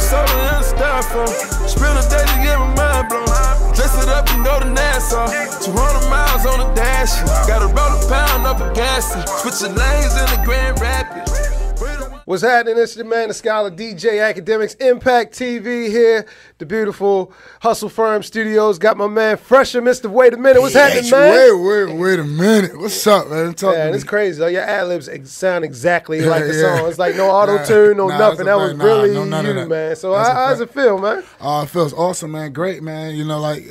soda and a styrofoam. Spend a day to get my mind blown. Dress it up and go to Nassau. 200 miles on the dash. Gotta roll a pound up a gas. Switching lanes in the Grand Rapids. What's happening? It's your man, the scholar, DJ Academics, Impact TV here. The beautiful Hustle Firm Studios. Got my man Fresher, Mr. Wait a Minute. What's happening, man? Wait a minute. What's up, man? Man, it's crazy. Your ad-libs sound exactly like the song. It's like no auto-tune, nothing. That was really you, man. So how does it feel, man? It feels awesome, man. Great, man. You know, like,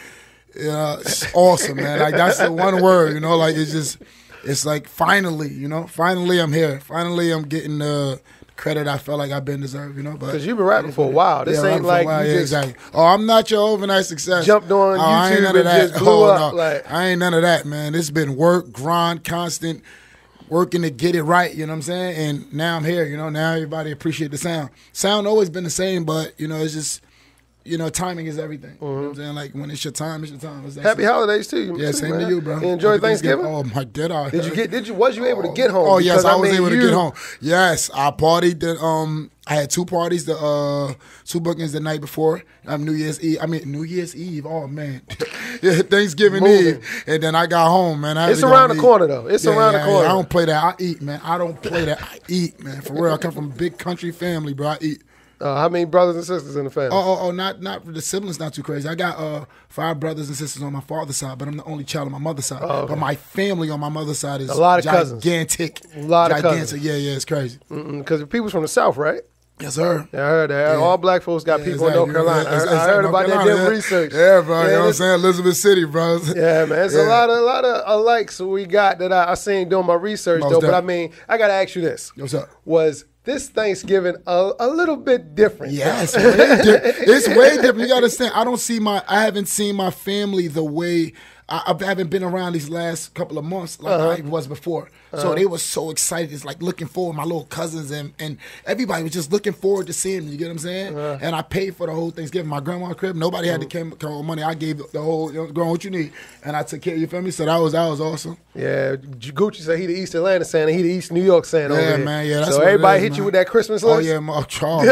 it's awesome, man. Like, that's the one word, you know, like, it's like finally, you know, finally I'm here. Finally I'm getting the credit I felt like I've been deserved, you know. Because you've been rapping for a while. This ain't like you just exactly. Oh, I'm not your overnight success. Jumped on YouTube and just blew up. No. Like, I ain't none of that, man. It's been work, grind, constant working to get it right, you know what I'm saying? And now I'm here, you know. Now everybody appreciate the sound. Sound always been the same, but, you know, it's just, you know, timing is everything. You know what I'm saying? Like, when it's your time, it's your time. Happy holidays to you. Yeah, same to you, bro. You enjoy Thanksgiving? Oh, my dead eye. Was you able to get home? Oh, yes, I was able to get home. Yes, I partied. I had two parties, two bookings the night before. New Year's Eve. Oh, man. Yeah, Thanksgiving Eve. And then I got home, man. It's around the corner, though. It's around the corner. I don't play that. I eat, man. I don't play that. I eat, man. For real. I come from a big country family, bro. I eat. How many brothers and sisters in the family? Not the siblings. Not too crazy. I got 5 brothers and sisters on my father's side, but I'm the only child on my mother's side. Okay. But my family on my mother's side is a lot of cousins. Gigantic. A lot of cousins. Yeah, it's crazy. Because people's from the South, right? Yes, sir. Yeah, I heard that. Yeah. All black folks got people in North Carolina. I heard about that damn research. Yeah, bro. You know what I'm saying? Elizabeth City, bro. Yeah, man. It's a lot of alikes we got that I seen doing my research, though. But I mean, I got to ask you this. What's up? Was this Thanksgiving a little bit different? Yes, it's way different. You got to understand, I haven't seen my family the way I haven't been around these last couple of months like I was before. So they were so excited. It's like looking forward, my little cousins and everybody was just looking forward to seeing me. You get what I'm saying? And I paid for the whole Thanksgiving. My grandma's crib, nobody had to come with money. I gave the whole, you know, growing what you need. And I took care of your family. So that was awesome. Yeah, Gucci said he the East Atlanta Santa, he the East New York Santa over here. Man, yeah, that's so what everybody hit you with that Christmas list? Oh, yeah, my Charles.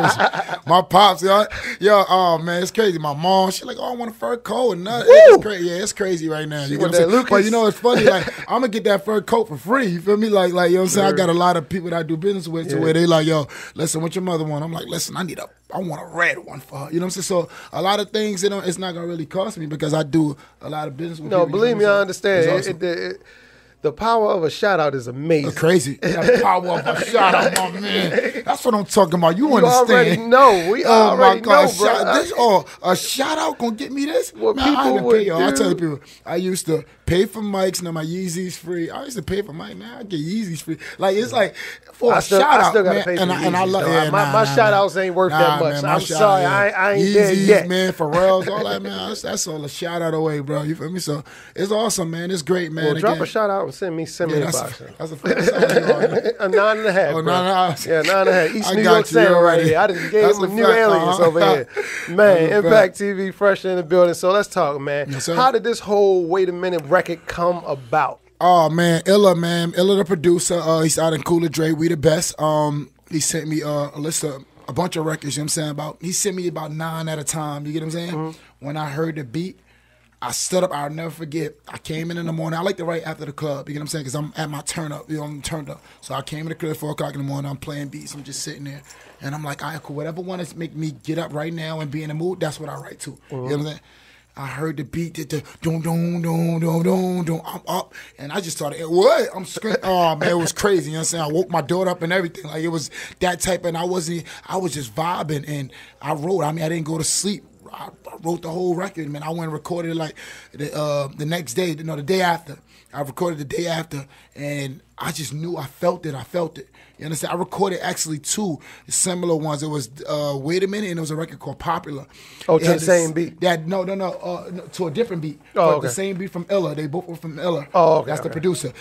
My pops, oh, man, it's crazy. My mom, she like, I want a fur coat and nothing. It's crazy. Yeah, it's crazy right now. You get what I'm saying? But you know, it's funny, like, I'm going to get that fur coat for free. You feel me? Like, you know what I'm saying? I got a lot of people that I do business with to where they like, yo, listen, what your mother want? I'm like, listen, I want a red one for her. You know what I'm saying? So a lot of things, it's not going to really cost me because I do a lot of business with people. No, believe me, I understand. Awesome. The power of a shout-out is amazing. Crazy. The power of a shout-out, my man. That's what I'm talking about. You understand. Already know. We already know, bro. A shout-out gonna get me this? What man, people would do. I tell you, people, I used to pay for mics. Now my Yeezys free. I used to pay for mic. Now I get Yeezys free. Like, it's like, for a shout-out, I still gotta pay for and I love my shout-outs ain't worth that much. I'm sorry. I ain't there yet. Man, Pharrell's, all that, man. That's all a shout-out away, bro. You feel me? So, it's awesome, man. It's great, man. Well, drop a shout-out and send me a box. That's a first time. A 9.5. Oh, 9.5. Yeah, 9.5. East New York Santa right here. I done gave him a new alias over here. Man, Impact TV, fresh in the building. So let's talk, man. Yes, sir. How did this whole Wait a Minute record come about? Oh, man. Illa, the producer. He's out in Cooler Dre. We the best. He sent me a list of a bunch of records, you know what I'm saying? He sent me about 9 at a time. You get what I'm saying? When I heard the beat, I stood up. I'll never forget. I came in the morning. I like to write after the club. You know what I'm saying? Because I'm at my turn up. You know, I'm turned up. So I came in the club at 4 o'clock in the morning. I'm playing beats. I'm just sitting there. And I'm like, all right, cool. Whatever one is make me get up right now and be in the mood, that's what I write to. You know what I'm saying? I heard the beat, the doom, doom, doom, doom, doom, doom. I'm up. And I just started, what? I'm screaming. Oh, man, it was crazy. You know what I'm saying? I woke my daughter up and everything. Like, it was that type. And I was just vibing. And I wrote. I didn't go to sleep. I wrote the whole record, man. I went and recorded it like the next day, the day after. I recorded the day after, and I just knew I felt it. You understand? I recorded actually 2 similar ones. It was Wait a Minute, and it was a record called Popular. Oh, to the same beat? No, to a different beat. Oh, okay. The same beat from Illa. They both were from Illa. Oh, okay. That's the producer.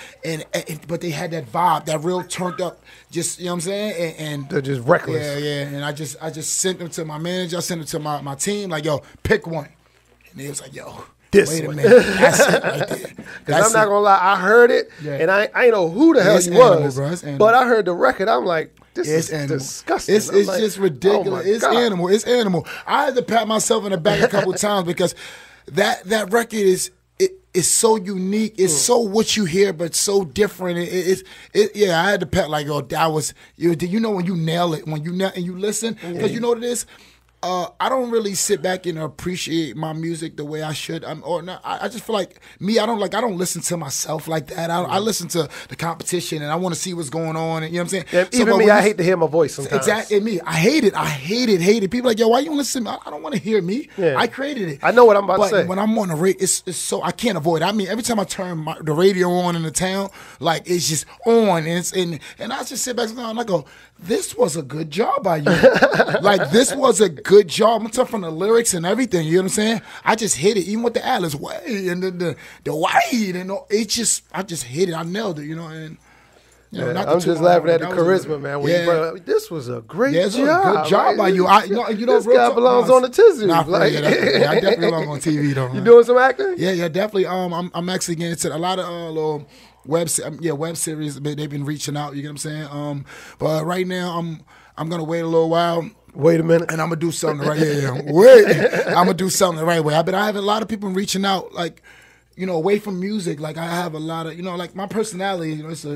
But they had that vibe, that real turned up, just, you know what I'm saying? And they're just reckless. Yeah. And I just sent them to my manager. I sent them to my team, like, yo, pick one. And they was like, yo, wait a minute. That's it right there. Because I'm not going to lie, I heard it, and I ain't know who the hell he was. But I heard the record. I'm like, this It's is animal. disgusting. It's I'm like, just ridiculous. oh my It's God. animal. It's animal. I had to pat myself in the back a couple times because that record is so unique. It's so what you hear, but so different. Yeah, I had to pat like, oh, that was you know when you nail it, when you nail and you listen, because you know what it is. I don't really sit back and appreciate my music the way I should. I just feel like me. I don't listen to myself like that. I listen to the competition and I want to see what's going on. And, you know what I'm saying? Yeah, So, even but me, when I you- hate to hear my voice sometimes. Exactly, me. I hate it. People like, yo, why you don't listen to me? I don't want to hear me. Yeah. I created it. I know what I'm about to But say. when I'm on the radio, it's so I can't avoid it. I mean, every time I turn the radio on in the town, like it's just on, and I just sit back and I go, this was a good job by you. Like this was a good job. I'm talking from the lyrics and everything. You know what I'm saying? I just hit it, even with the Alice way and the wide and all, I just hit it. I nailed it. You know and. You know, Yeah, not to I'm toot just my laughing horn, at the that was a- charisma, man. When Yeah. you brought up, this was a great Yeah, it's a job. good job by you. This Real guy talk- belongs no, on the tizzy. Nah, Like, I definitely belong on TV though. You man. doing some acting? Yeah, definitely. I'm actually getting into a lot of little web series. They've been reaching out. You get what I'm saying? But right now, I'm gonna wait a little while. Wait a minute. And I'm gonna do something the right. Wait. I'm gonna do something the right way. I have a lot of people reaching out, like, you know, away from music. Like I have a lot of, you know, like my personality. You know, it's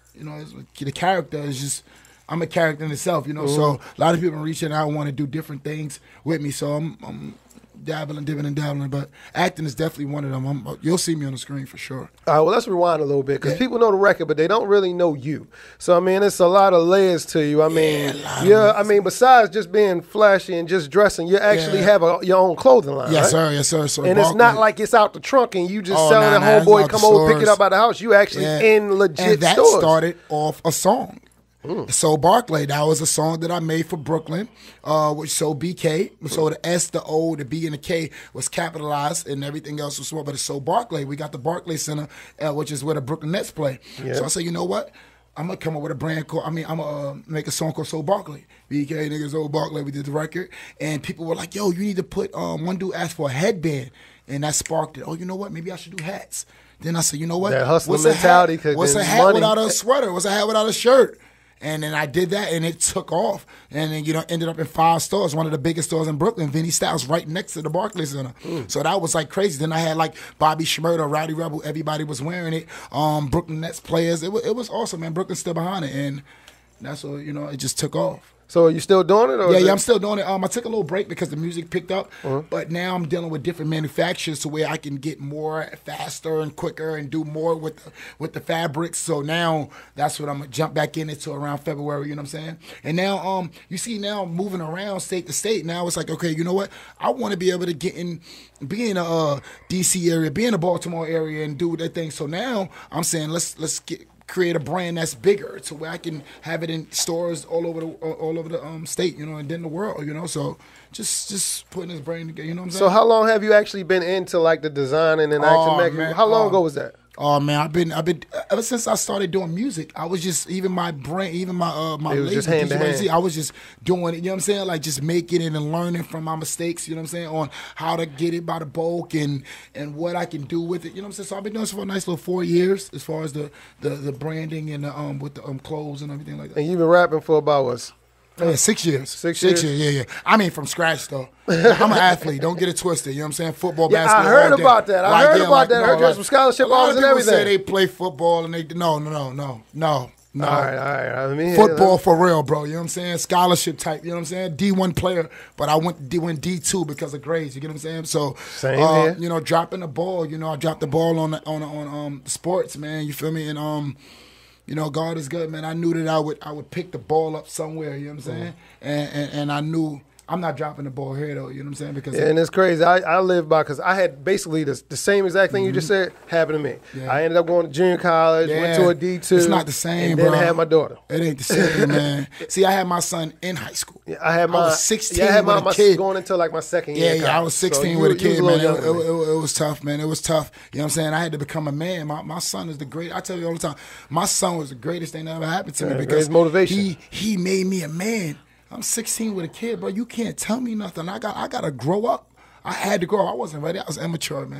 the character is just. I'm a character in itself, you know. So a lot of people reaching out want to do different things with me. So I'm dabbling, but acting is definitely one of them. You'll see me on the screen for sure. All right, well, let's rewind a little bit because Yeah. people know the record, but they don't really know you. So, I mean, it's a lot of layers to you. I mean, besides just being flashy and just dressing, you actually Yeah. have your own clothing line, Yes, right? sir. So And it's not like it's out the trunk and you just Oh, selling nah, it. nah, it's Homeboy out come the over, pick it stores. up out the house. You actually in legit and that stores. started off a song. So Barclay, that was a song that I made for Brooklyn, which so BK, so the S, the O, the B, and the K was capitalized, and everything else was small. But it's So Barclay. We got the Barclay Center, which is where the Brooklyn Nets play. Yeah. So I said, you know what? I'm gonna come up with a brand called. I'm gonna make a song called So Barclay. BK niggas, So Barclay. We did the record, and people were like, "Yo, you need to put." One dude asked for a headband, and that sparked it. Oh, you know what? Maybe I should do hats. Then I said, you know what? That hustler What's a mentality, hat? 'cause What's a then hat money- without a sweater? What's a hat without a shirt? And then I did that, and it took off. And then, you know, ended up in 5 stores, one of the biggest stores in Brooklyn, Vinny Styles, right next to the Barclays Center. So that was like crazy. Then I had like Bobby Shmurda, Rowdy Rebel, everybody was wearing it. Brooklyn Nets players. It was awesome, man. Brooklyn's still behind it. And that's what, you know, it just took off. So are you still doing it? Or is Yeah, it- I'm still doing it. I took a little break because the music picked up, but now I'm dealing with different manufacturers to where I can get more faster and quicker and do more with the fabrics. So now that's what I'm gonna jump back into around February. You know what I'm saying? And now, you see, now moving around state to state. Now it's like, okay, you know what? I want to be able to be in a DC area, be in the Baltimore area, and do that thing. So now I'm saying let's create a brand that's bigger to where I can have it in stores all over the state, you know, and then the world, you know. So just putting this brand together, you know what I'm saying? So how long have you actually been into like the designing and acting? Man. How long ago was that? Oh man, I've been ever since I started doing music. I was just even my brain, even my It was label, just hand to DJ hand. YZ, I was just doing it. You know what I'm saying? Like just making it and learning from my mistakes. You know what I'm saying? On how to get it by the bulk and what I can do with it. You know what I'm saying? So I've been doing this for a nice little 4 years as far as the branding and the with the clothes and everything like that. And you've been rapping for about what? Yeah, 6 years. 6 6 years? years, yeah. I mean, from scratch, though. I'm an athlete. Don't get it twisted. You know what I'm saying? Football, Yeah, I basketball. heard all day. about that. I heard about that. I heard you had some scholarship a lot offers of and people say everything. they play football and they no. All right. I mean, Football for real, bro. You know what I'm saying? Scholarship type. You know what I'm saying? D1 player, but I went D2 because of grades. You get what I'm saying? So, Same here. you know, dropping the ball. You know, I dropped the ball on sports, man. You feel me? And you know, God is good, man. I knew that I would pick the ball up somewhere. You know what I'm saying? And I knew. I'm not dropping the ball here though, you know what I'm saying? Because Yeah, and it's crazy. I live by because I had basically the same exact thing you just said happened to me. Yeah. I ended up going to junior college, went to a D2. It's not the same, and bro. then I had my daughter. It ain't the same, man. See, I had my son in high school. Yeah, I was 16 yeah, I had with my a kid. going into like my second year. Yeah, of yeah, I college. was So 16 you- with a you kid, was man. little younger than me. It was tough, man. It was tough. You know what I'm saying? I had to become a man. My son is the great. I tell you all the time, my son was the greatest thing that ever happened to me because greatest motivation. he made me a man. I'm 16 with a kid, bro. You can't tell me nothing. I gotta grow up. I had to grow up. I wasn't ready. I was immature, man.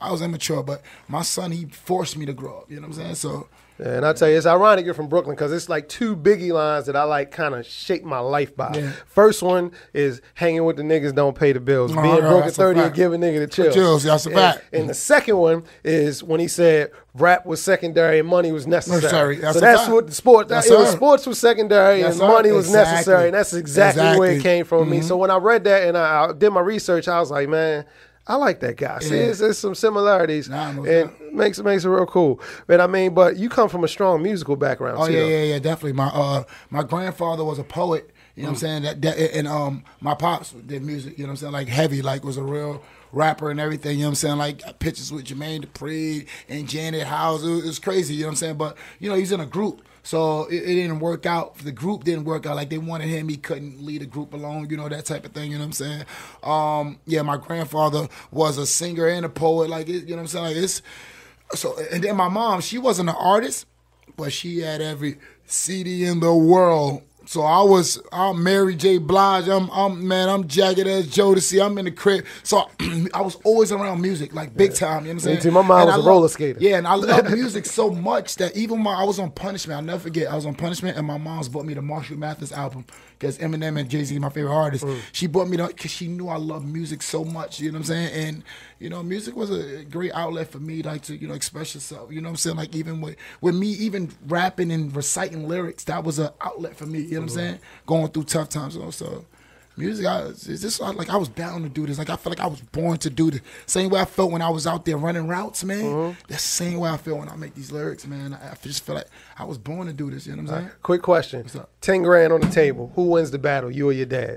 I was immature, but my son, he forced me to grow up. You know what I'm saying? So. Yeah, and I tell you, it's ironic you're from Brooklyn because it's like two Biggie lines that I like kind of shape my life by. Yeah. First one is hanging with the niggas don't pay the bills. Being broke at 30 and give a nigga the chills. That's a fact. And the second one is when he said rap was secondary and money was necessary. That's so that's what the sports was secondary and money was necessary. And that's exactly where it came from me. So when I read that and I did my research, I was like, man, I like that guy. See, there's some similarities, and makes it real cool. But I mean, but you come from a strong musical background. Oh yeah, definitely. My grandfather was a poet. You know what I'm saying? And my pops did music. You know what I'm saying? Like heavy, like was a real rapper and everything. You know what I'm saying? Like pictures with Jermaine Dupri and Janet House. It was crazy. You know what I'm saying? But he's in a group. So it didn't work out. The group didn't work out. Like they wanted him, he couldn't lead a group alone. That type of thing. You know what I'm saying? My grandfather was a singer and a poet. Like you know what I'm saying? Like it's so. And then my mom, she wasn't an artist, but she had every CD in the world. So I'm Mary J. Blige. I'm Jagged Edge Jodeci. I'm in the crib. So I was always around music, like big time. You know what I'm saying? My mom was a roller skater. Yeah, and I love music so much that even when I was on Punishment, I'll never forget. I was on Punishment, and my mom's bought me the Marshall Mathers album because Eminem and Jay-Z are my favorite artists. She bought me because she knew I loved music so much. You know what I'm saying? And music was a great outlet for me, like to express yourself. You know what I'm saying? Like even with me, even rapping and reciting lyrics, that was an outlet for me. You know what I'm saying? Going through tough times. So music, I was bound to do this. Like I felt like I was born to do this. Same way I felt when I was out there running routes, man. That's the same way I feel when I make these lyrics, man. I just feel like I was born to do this. You know what I'm saying? Quick question: What's up? 10 grand on the table. Who wins the battle? You or your dad?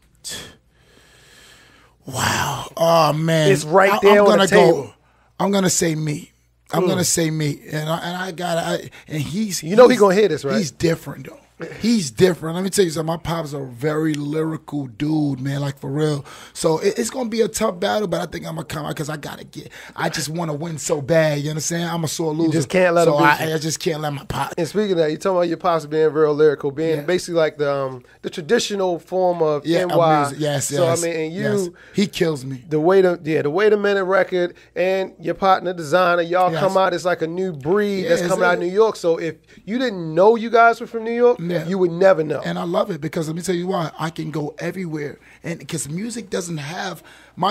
Wow. Oh man, it's right there on the table. I'm gonna say me. I'm gonna say me, and he's he's gonna hear this, right? He's different though. He's different. Let me tell you something. My pop's a very lyrical dude, man, like for real. So it's going to be a tough battle, but I think I'm going to come out because I just want to win so bad. You understand? I'm a sore loser. You just can't let him beat you. I just can't let my pop. And speaking of that, you're talking about your pops being real lyrical, being basically like the traditional form of NY. Music. Yes. So, I mean, and you. He kills me. The Wait a Minute record and your partner, Designer, y'all come out as like a new breed that's coming out of New York. So if you didn't know you guys were from New York, you would never know. And I love it because let me tell you why. I can go everywhere. And because my music doesn't have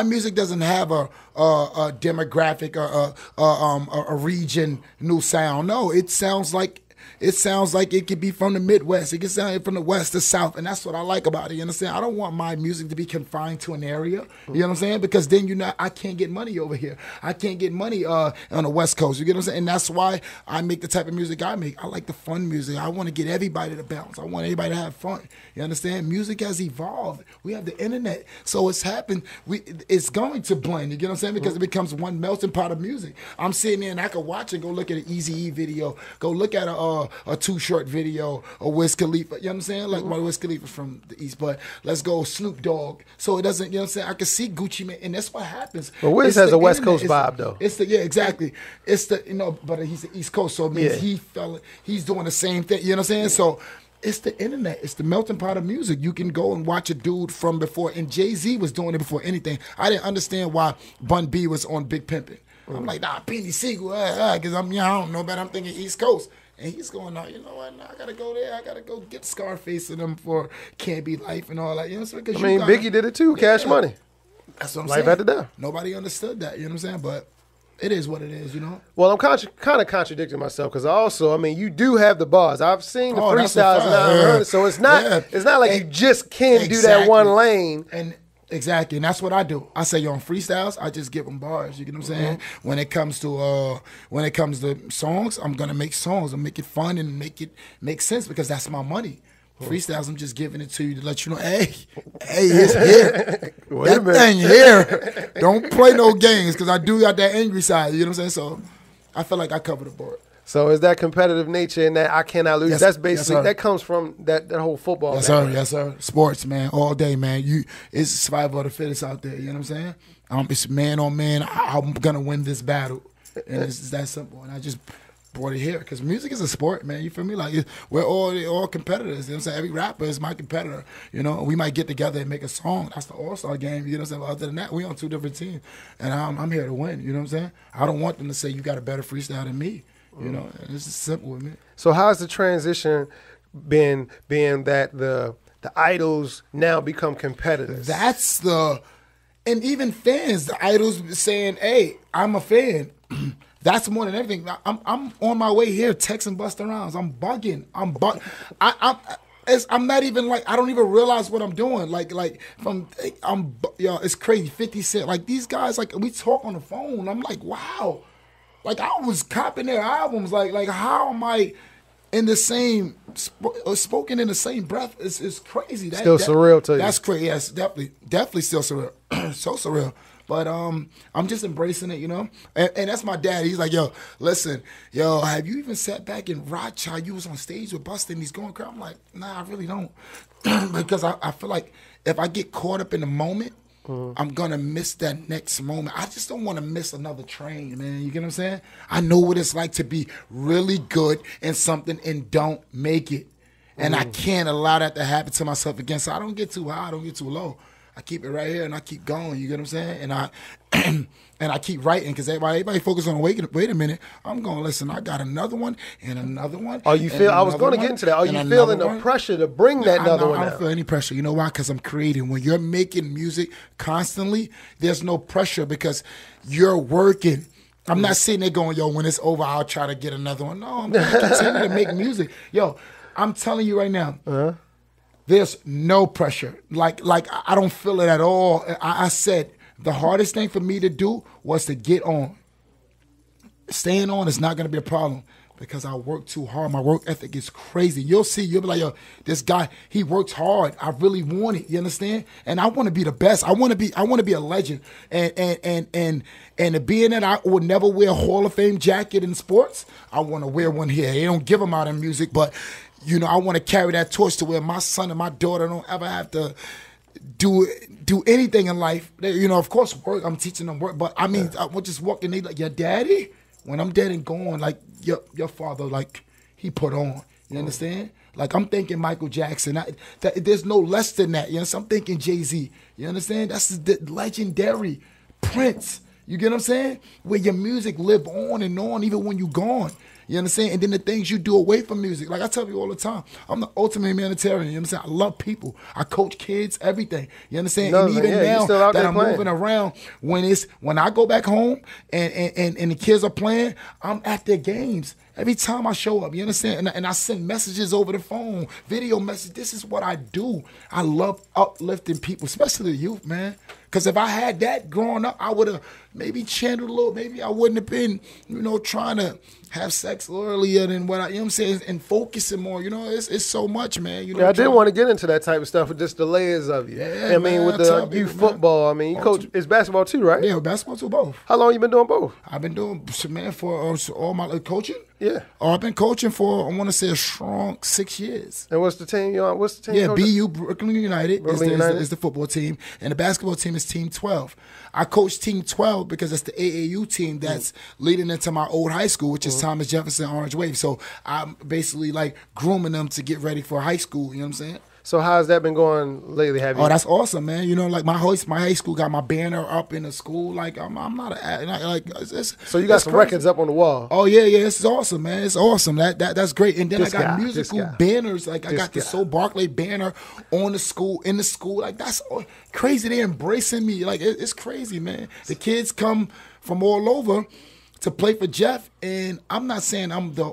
a demographic or a region new sound. No, it sounds like it could be from the Midwest. It could sound from the West to South, and that's what I like about it. You understand? I don't want my music to be confined to an area. You know what I'm saying? Because then I can't get money over here. I can't get money on the West Coast. You get what I'm saying? And that's why I make the type of music I make. I like the fun music. I want to get everybody to bounce. I want everybody to have fun. You understand? Music has evolved. We have the internet, so it's happened. It's going to blend. You get what I'm saying? Because it becomes one melting pot of music. I'm sitting there and I can watch and go look at an Eazy-E video. Go look at a Too Short video, a Wiz Khalifa. You know what I'm saying? Like Wiz Khalifa from the East, but let's go Snoop Dogg. So it doesn't. You know what I'm saying? I can see Gucci Mane, and that's what happens. But Wiz has a West Coast vibe, though. Exactly. It's but he's the East Coast, so it means he's doing the same thing. You know what I'm saying? So. It's the internet. It's the melting pot of music. You can go and watch a dude from before, and Jay-Z was doing it before anything. I didn't understand why Bun B was on Big Pimpin'. I'm like, Beanie Siegel, because I don't know, but I'm thinking East Coast. And he's going, you know what, I got to go there. I got to go get Scarface and them for Can't Be Life and all that. You know what I'm saying? Biggie did it too, Cash Money. That's what I'm saying. Life After Death. Nobody understood that, you know what I'm saying? But it is what it is, you know? Well, I'm kind of contradicting myself because you do have the bars. I've seen the freestyles and I've heard it. So it's not like you just can't do that one lane. And exactly, and that's what I do. I say, on freestyles, I just give them bars. You get what I'm saying? When it comes to songs, I'm gonna make songs and make it fun and make it make sense because that's my money. Freestyles, I'm just giving it to you to let you know, hey, it's here. That thing here. Don't play no games because I do got that angry side. You know what I'm saying? So I feel like I cover the board. So is that competitive nature and that I cannot lose? Yes, that's basically that comes from that whole football. Yes, sir. Sports, man, all day, man. It's survival of the fittest out there. You know what I'm saying? It's man on man. I'm gonna win this battle, and it's that simple. And I just brought it here because music is a sport, man. You feel me? Like we're all competitors. You know what I'm saying? Every rapper is my competitor. You know, we might get together and make a song. That's the All-Star game. You know what I'm saying? But other than that, we on 2 different teams, and I'm here to win. You know what I'm saying? I don't want them to say you got a better freestyle than me. You know, it's just simple with me. So how's the transition been, being that the idols now become competitors? And even fans, the idols saying, "Hey, I'm a fan." That's more than everything. I'm on my way here texting Busta Rhymes. I'm bugging. I'm not even like, I don't even realize what I'm doing. It's crazy. 50 Cent, like these guys, like we talk on the phone. I'm like, wow. Like I was copping their albums. Like how am I in the same spoken in the same breath? It's crazy. Still surreal to you. That's crazy. Yes, definitely still surreal. So surreal. But I'm just embracing it, you know? And that's my dad. He's like, yo, listen, have you even sat back and watched how you was on stage with Busta and he's going crazy? I'm like, nah, I really don't. Because I feel like if I get caught up in the moment, I'm going to miss that next moment. I just don't want to miss another train, man. You get what I'm saying? I know what it's like to be really good in something and don't make it. And I can't allow that to happen to myself again. So I don't get too high, I don't get too low. I keep it right here and I keep going. You get what I'm saying? And I keep writing because everybody focus on wait a minute. I'm going, listen, I got another one and another one. Oh, you feel? I was going to get into that. Are you feeling the pressure to bring that another one? I don't feel any pressure. You know why? Because I'm creating. When you're making music constantly, there's no pressure because you're working. I'm not sitting there going, yo, when it's over, I'll try to get another one. No, I'm going to continue to make music. Yo, I'm telling you right now. There's no pressure. Like I don't feel it at all. I said the hardest thing for me to do was to get on. Staying on is not going to be a problem because I work too hard. My work ethic is crazy. You'll see. You'll be like, yo, this guy, he works hard. I really want it. You understand? And I want to be the best. I want to be a legend. And being that I would never wear a Hall of Fame jacket in sports, I want to wear one here. They don't give them out in music, but you know, I want to carry that torch to where my son and my daughter don't ever have to do anything in life. You know, of course, work. I'm teaching them work, but I mean, I would just walk in. They like, your daddy. When I'm dead and gone, like your father, like he put on. You understand? Like I'm thinking Michael Jackson. There's no less than that. You know, so I'm thinking Jay-Z. You understand? That's the legendary Prince. You get what I'm saying? Where your music live on and on, even when you're gone. You understand? And then the things you do away from music. Like I tell you all the time, I'm the ultimate humanitarian. You understand? I love people. I coach kids, everything. You understand? And even now that I'm moving around, when I go back home and the kids are playing, I'm at their games. Every time I show up, you understand? And I send messages over the phone, video messages. This is what I do. I love uplifting people, especially the youth, man. Because if I had that growing up, I would have maybe channeled a little. Maybe I wouldn't have been, you know, trying to have sex earlier than what I, you know what I'm saying, and focusing more. You know, it's so much, man. You know, I did want to get into that type of stuff with just the layers of you. Yeah, I mean, with the youth football, I mean, you coach, it's basketball too, right? Yeah, basketball too, both. How long you been doing both? I've been doing, man, for all my coaching. Yeah. I've been coaching for, I want to say, a strong 6 years. And what's the team you're on? What's the team? Yeah, BU, Brooklyn United, is the football team. And the basketball team is Team 12. I coach Team 12 because it's the AAU team that's leading into my old high school, which is Thomas Jefferson Orange Wave. So I'm basically like grooming them to get ready for high school. You know what I'm saying? So how's that been going lately? Have you? Oh, that's awesome, man. You know, like my high school got my banner up in the school. Like I'm not so you got some records up on the wall. Oh yeah, it's awesome, man. It's awesome. That's great. And then I got musical banners. Like I got the So Barkley banner on the school, in the school. Like that's crazy. They're embracing me. Like it's crazy, man. The kids come from all over to play for Jeff, and I'm not saying I'm the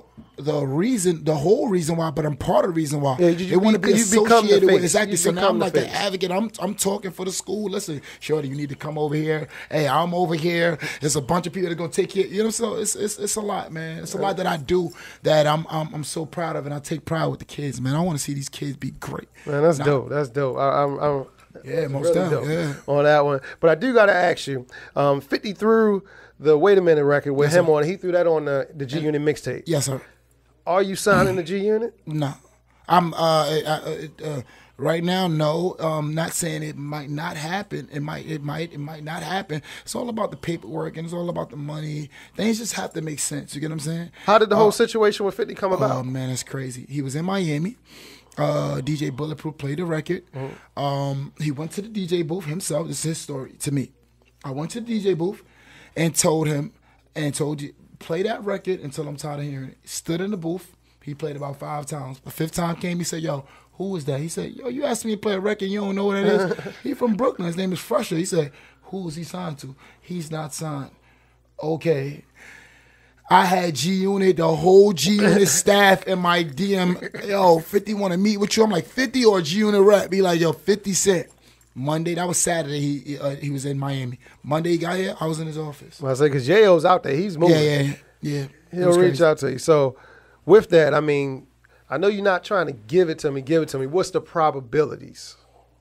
whole reason why, but I'm part of the reason why. Yeah, they want to be associated with exactly. So now I'm like the advocate. I'm talking for the school. Listen, Shorty, you need to come over here. Hey, I'm over here. There's a bunch of people that are gonna take care. You know, so it's a lot, man. It's a lot that I do that I'm so proud of, and I take pride with the kids, man. I want to see these kids be great. Man, that's dope. That's dope. I'm yeah, most really yeah, on that one. But I do gotta ask you, 50 through the Wait a Minute record with him on. He threw that on the G Unit mixtape. Yes, sir. Are you signing the G Unit? No. I'm Right now, no. Not saying it might not happen. It might not happen. It's all about the paperwork and it's all about the money. Things just have to make sense. You get what I'm saying? How did the whole situation with 50 come about? Oh man, it's crazy. He was in Miami. DJ Bulletproof played the record. He went to the DJ booth himself. This is his story to me. I went to the DJ booth and told him, you, play that record until I'm tired of hearing it. Stood in the booth. He played about 5 times. The 5th time came, he said, yo, who was that? He said, yo, you asked me to play a record, you don't know what it is? He from Brooklyn. His name is Fresher. He said, who is he signed to? He's not signed. Okay. I had G-Unit, the whole G-Unit staff in my DM. Yo, 50 want to meet with you. I'm like, 50 or G-Unit rap? Be like, yo, 50 Cent. Monday, that was Saturday, he was in Miami. Monday he got here, I was in his office. Well, I say, because J.O.'s out there. He's moving. Yeah. He'll reach out to you. So with that, I mean, I know you're not trying to give it to me. What's the probabilities?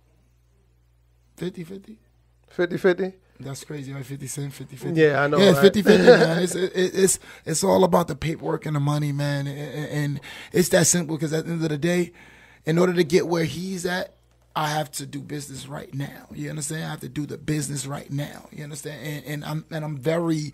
50-50. 50-50? That's crazy, right? 50 Cent, 50-50. Yeah, I know. Yeah, right? 50-50, man. It's all about the paperwork and the money, man. And it's that simple because at the end of the day, in order to get where he's at, I have to do business right now. You understand? I have to do the business right now. You understand? And I'm very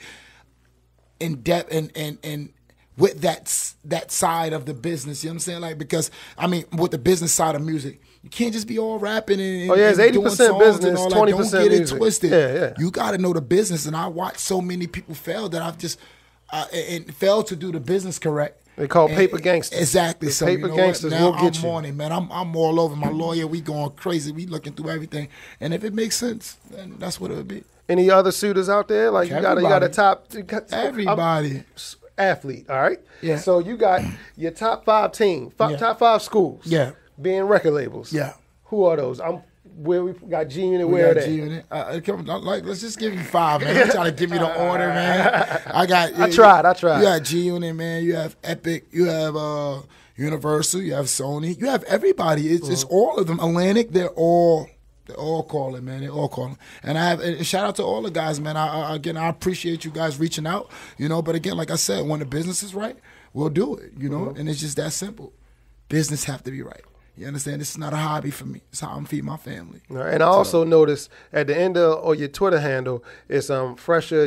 in depth and with that side of the business. You know what I'm saying? Like, because I mean, with the business side of music, you can't just be all rapping and it's 80% business, 20% Don't get music. it twisted. Yeah. You got to know the business, and I watch so many people fail that I've just and failed to do the business correct. They call paper gangsters. Exactly. The so paper gangsters now will get I'm you. on it, man. I'm all over. My lawyer, we going crazy. We looking through everything, and if it makes sense, then that's what it would be. Any other suitors out there? Like you got a top. Everybody. Athlete, all right? Yeah. So you got your top 5 team, top 5 schools. Yeah. Being record labels. Yeah. Who are those? Where we got G-Unit, where are they? G-Unit. Let's just give you 5, man. I'm trying to give you the order, man. I tried. You got G-Unit, man. You have Epic. You have Universal. You have Sony. You have everybody. It's all of them. Atlantic, they're all calling, man. They're all calling. And shout out to all the guys, man. I appreciate you guys reaching out, but again, like I said, when the business is right, we'll do it, and it's just that simple. Business have to be right. You understand? This is not a hobby for me. It's how I'm feeding my family. Right. And I also noticed at the end of your Twitter handle, it's Fresher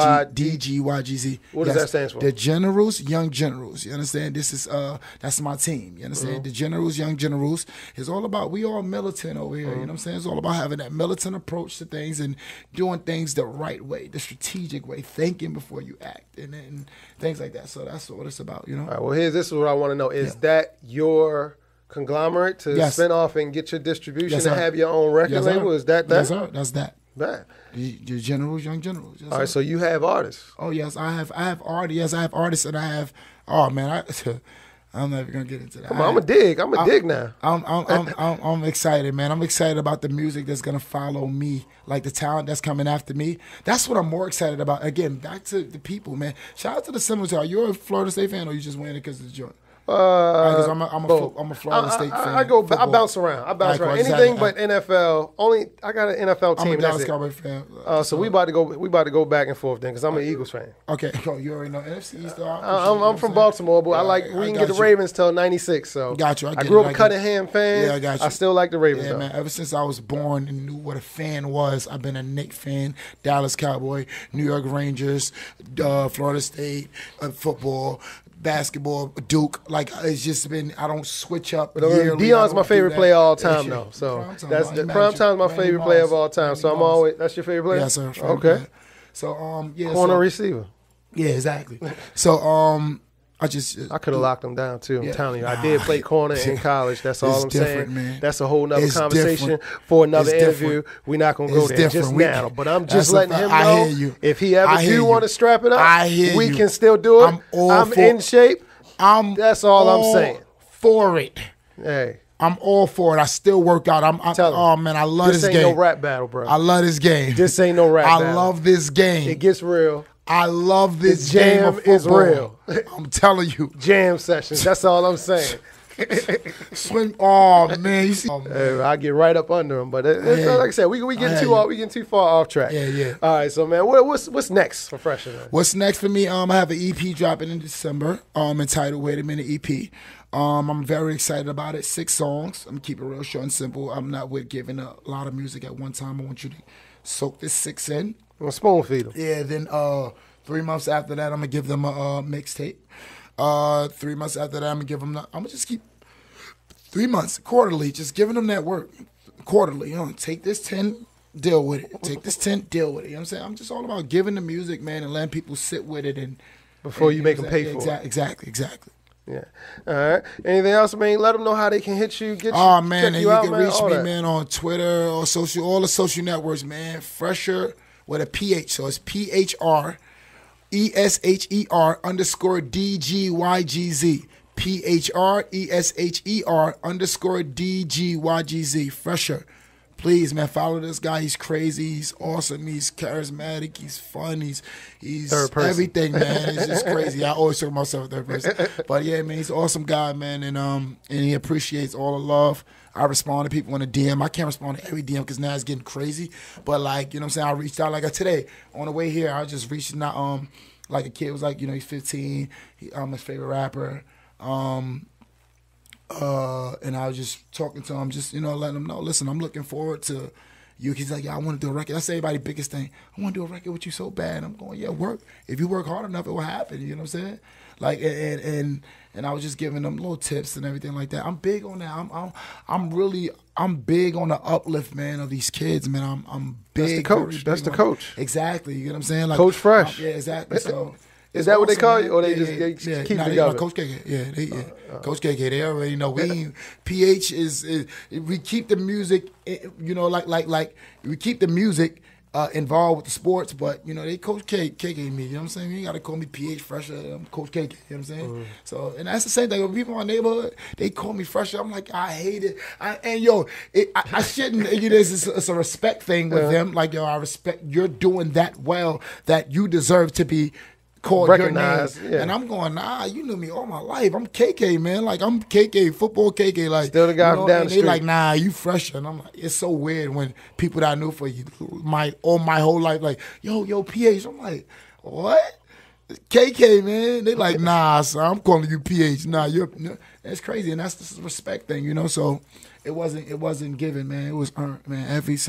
DGYGZ. What does that stand for? The Generals, Young Generals. You understand? This is that's my team. You understand? The Generals, Young Generals. It's all about, we all militant over here. You know what I'm saying? It's all about having that militant approach to things and doing things the right way, the strategic way, thinking before you act, and things like that. So that's what it's about. All right. Well, this is what I want to know. Is that your conglomerate to spin off and get your distribution and have your own record label? Is that? Yes, sir. That's that. Man. The Generals, Young Generals. Yes, all right, so you have artists. Oh yes, I have artists. Yes, I have artists, and I have. Oh man, I'm not even gonna get into that. Come on, I'm a dig now. I'm excited, man. I'm excited about the music that's gonna follow me, like the talent that's coming after me. That's what I'm more excited about. Again, back to the people, man. Shout out to the Seminoles. Are you a Florida State fan, or you just wearing it because of the joint? Because I'm a Florida State fan. I bounce around. Anything but NFL. I got an NFL team. I'm a Dallas Cowboys fan. So we about to go back and forth then, because I'm an Eagles fan. Okay, you already know NFC East. I'm from Baltimore, but we can get the Ravens till '96. So got you. I grew up a Cunningham fan. Yeah, I got you. I still like the Ravens. Yeah, man. Ever since I was born and knew what a fan was, I've been a Knicks fan, Dallas Cowboy, New York Rangers, Florida State, football, basketball, Duke. Like, it's just been, I don't switch up. Deion's my favorite player of all time, though. So Primetime's my favorite player of all time. So I'm always, that's your favorite player? Yes, sir. Okay. So, yeah. Corner receiver. Yeah, exactly. So, I could have locked him down too. I'm telling you, I did play corner in college. That's all I'm saying. Man. That's a whole nother conversation for another interview. We're not gonna go there just now. But I'm just letting him know if he ever do want to strap it up, we can still do it. I'm in shape. That's all I'm saying. For it. Hey. I'm all for it. I still work out. Oh man, I love this game. This ain't no rap battle, bro. I love this game. This ain't no rap battle. I love this game. It gets real. I love this jam game of football. is real. I'm telling you. Jam sessions. That's all I'm saying. Swing. Oh man, you see? Oh, man. I get right up under him, but like I said, we get too far off track. Yeah. All right, so man, what's next for Fresher? Man? What's next for me? I have an EP dropping in December. Entitled "Wait a Minute" EP. I'm very excited about it. 6 songs. I'm gonna keep it real short and simple. I'm not with giving a lot of music at one time. I want you to soak this 6 in. I'm gonna spoon feed them. Yeah. Then 3 months after that, I'm gonna give them a mixtape. 3 months after that, I'm gonna give them. I'm gonna just keep 3 months quarterly, just giving them that work quarterly. Take this 10, deal with it. Take this 10, deal with it. You know what I'm saying? I'm just all about giving the music, man, and letting people sit with it and before you make them pay for it. Exactly. Yeah. All right. Anything else, man? Let them know how they can hit you, get you. Oh man, and you out, can reach me, man, on Twitter or all the social networks, man. Fresher with a PH, so it's PHRESHER _DGYGZ. PHRESHER _DGYGZ. Fresher. Please, man, follow this guy. He's crazy. He's awesome. He's charismatic. He's fun. He's everything, man. It's just crazy. I always talk myself third person. But yeah, man, he's an awesome guy, man, and he appreciates all the love. I respond to people in a DM. I can't respond to every DM because now it's getting crazy. But like, you know what I'm saying? I reached out like today on the way here. I was just reaching out. Like a kid was like, he's 15. I'm his favorite rapper. And I was just talking to him, just, letting him know, listen, I'm looking forward to you. He's like, yeah, I want to do a record. That's everybody's biggest thing. I want to do a record with you so bad. I'm going, yeah, work. If you work hard enough, it will happen. You know what I'm saying? Like, and I was just giving them little tips and everything like that. I'm big on that. I'm big on the uplift, man, of these kids, man. I'm big. That's the coach. Exactly. You know what I'm saying? Like, Coach Fresh. Yeah, exactly. So. Is that awesome, what they call you, or they just keep it together? Coach KK, Coach KK. They already know. PH is we keep the music, like we keep the music involved with the sports, but they Coach KK me. You know what I'm saying? You got to call me PH Fresher. I'm Coach KK. You know what I'm saying? So, and that's the same thing. When people in my neighborhood, they call me Fresher. I'm like, I hate it. I shouldn't. It's a respect thing with them. Like, I respect you're doing that well that you deserve to be called recognized, your name. Yeah. And I'm going, nah, you knew me all my life. I'm KK, man. Like, I'm KK, football KK. Like, still the guy from down the street. They like, nah, you Fresher. And I'm like, it's so weird when people that I knew for my whole life, like, yo, PH. I'm like, what? KK, man. They like, nah, son, I'm calling you PH. Nah, that's crazy. And that's the respect thing, So it wasn't given, man. It was earned, man.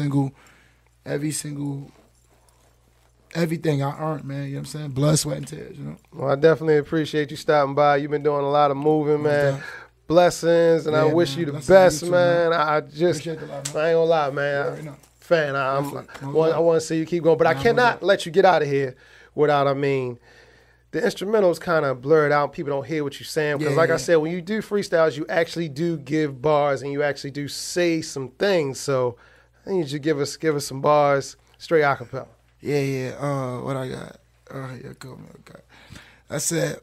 Everything I earned, man, you know what I'm saying? Blood, sweat, and tears, Well, I definitely appreciate you stopping by. You've been doing a lot of moving, man. Blessings, and I wish you the best, man. I ain't gonna lie, man. Fan, I want to see you keep going. But I cannot let you get out of here without, the instrumentals kind of blurred out. People don't hear what you're saying. Because I said, when you do freestyles, you actually do give bars and you actually do say some things. So I need you to give us some bars straight a cappella. Yeah. What I got? Cool. Okay. I said,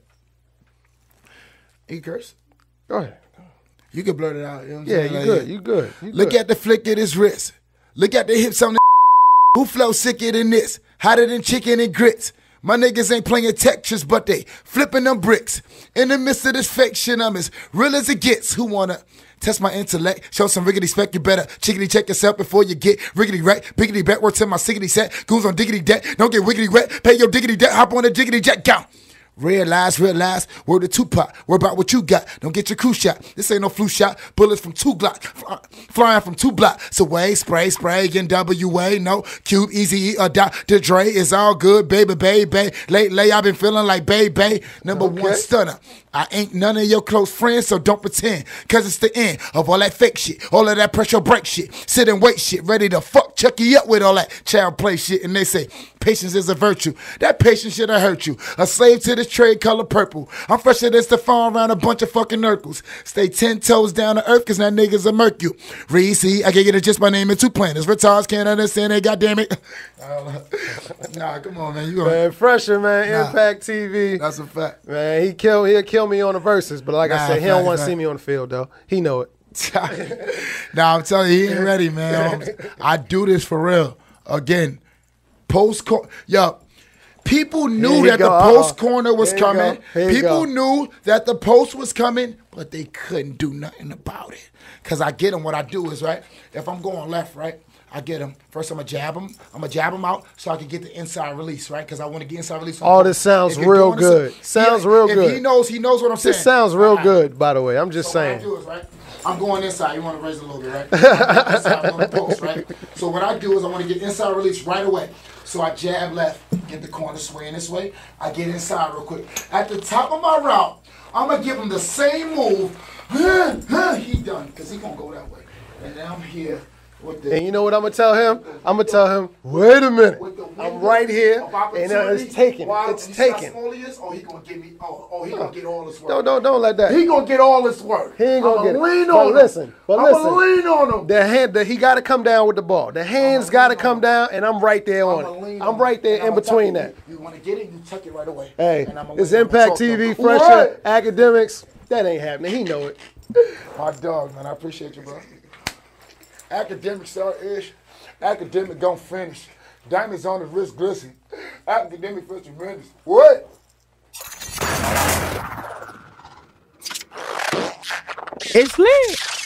you curse? Go ahead. You can blurt it out. You know what I'm saying? You good. Look at the flick of his wrist. Look at the hips on the who flow sicker than this, hotter than chicken and grits. My niggas ain't playing Tetris, but they flipping them bricks. In the midst of this fake shit, I'm as real as it gets. Who wanna test my intellect? Show some riggedy spec, you better chickity check yourself before you get riggedy right. Biggity bet, work to my siggity set. Goons on diggity debt, don't get wiggity wet. Pay your diggity debt, hop on a jiggity jet, go. Realize, word to Tupac. Worry about what you got. Don't get your crew shot. This ain't no flu shot. Bullets from 2 Glock. Flying from 2 blocks. So way, spray, NWA. No, Cube, Easy, Dr. Dre. It's all good, baby. Lately, I've been feeling like baby. Number one stunner. I ain't none of your close friends, so don't pretend. Cause it's the end of all that fake shit. All of that pressure break shit. Sit and wait shit. Ready to fuck Chucky up with all that child play shit. And they say, patience is a virtue. That patience should have hurt you. A slave to this trade color purple. I'm fresher than Stephon around a bunch of fucking Urkels. Stay 10 toes down to earth, cause that niggas a mercure. Reese, I can't get it just by naming 2 planets. Retards can't understand it, goddamn it. Nah, come on, man. Man, Fresher, man. Impact TV. That's a fact. Man, he'll kill me on the verses, but like I said, he don't want to see me on the field, though. He know it. Nah, I'm telling you, he ain't ready, man. I do this for real. Again, People knew that the post corner was coming. People knew that the post was coming, but they couldn't do nothing about it. Because I get them. What I do is, right, if I'm going left, right, I get him. First, I'm going to jab him. I'm going to jab him out so I can get the inside release, right? Because I want to get inside release. Oh, this sounds real good. Sounds real good. He knows what I'm saying. This sounds real good, by the way. I'm just saying. What I do is, right, I'm going inside. You want to raise it a little bit, right? I'm on the post, right? So what I do is I want to get inside release right away. So I jab left, get the corner swaying this way. I get inside real quick. At the top of my route, I'm going to give him the same move. He done, because he going to go that way. And now I'm here. And you know what I'm going to tell him? I'm going to tell him, wait a minute. I'm right here, and it's taken. It's taken. Oh, he going to give me, he going to get all this work. Don't let that. He going to get all this work. He ain't going to get it. Lean on him. But listen. I'm going to lean on him. The hand, he got to come down with the ball. The hands got to come down, and I'm right there on it. I'm right there in between that. You want to get it, you tuck it right away. Hey, it's Impact TV, Fresher, Academics. That ain't happening. He know it. My dog, man. I appreciate you, bro. Academic star-ish. Academic gon' finish. Diamonds on the wrist glisten. Academic for tremendous. What? It's lit.